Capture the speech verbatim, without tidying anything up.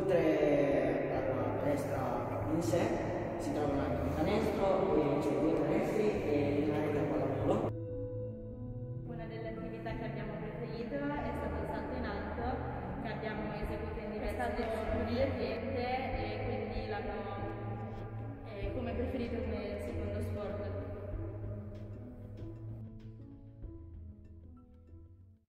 Oltre alla palestra in sé si trovano anche un canestro, e c'è due canestri e il cane da pallavolo. Una delle attività che abbiamo preferito è stato il salto in alto, che abbiamo eseguito in diverse lezioni.